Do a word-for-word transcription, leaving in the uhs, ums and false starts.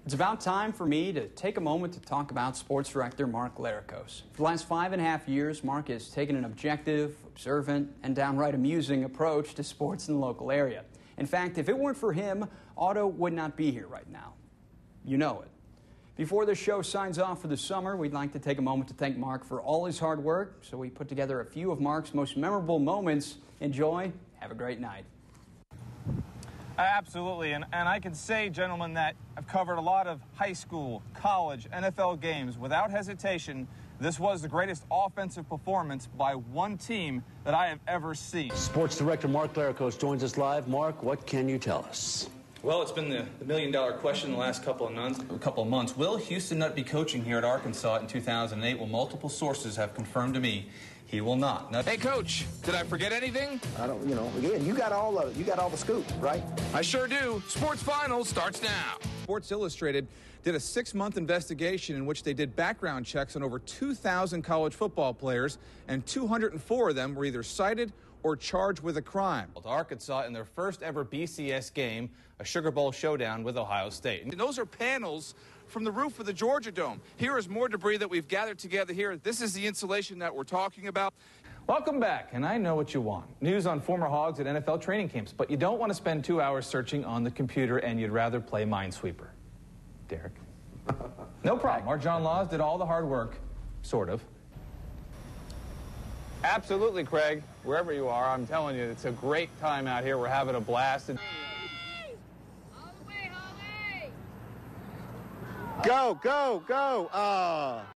It's about time for me to take a moment to talk about Sports Director Mark Lericos. For the last five and a half years, Mark has taken an objective, observant, and downright amusing approach to sports in the local area. In fact, if it weren't for him, Otto would not be here right now. You know it. Before the show signs off for the summer, we'd like to take a moment to thank Mark for all his hard work, so we put together a few of Mark's most memorable moments. Enjoy. Have a great night. Absolutely, and, and I can say, gentlemen, that I've covered a lot of high school, college, N F L games. Without hesitation, this was the greatest offensive performance by one team that I have ever seen. Sports Director Mark Lericos joins us live. Mark, what can you tell us? Well, it's been the, the million-dollar question the last couple of, months, couple of months. Will Houston Nutt be coaching here at Arkansas in two thousand eight? Well, multiple sources have confirmed to me he will not. Nutt hey, Coach, did I forget anything? I don't, you know, again, you got all the, you got all the scoop, right? I sure do. Sports Finals starts now. Sports Illustrated did a six-month investigation in which they did background checks on over two thousand college football players, and two hundred four of them were either cited or charged with a crime. Arkansas in their first ever B C S game, a Sugar Bowl showdown with Ohio State. And those are panels from the roof of the Georgia Dome. Here is more debris that we've gathered together here. This is the insulation that we're talking about. Welcome back, and I know what you want. News on former Hogs at N F L training camps, but you don't want to spend two hours searching on the computer, and you'd rather play Minesweeper. Derek? No problem. Our John Laws did all the hard work, sort of. Absolutely, Craig. Wherever you are, I'm telling you, it's a great time out here. We're having a blast. Go, go, go. Uh.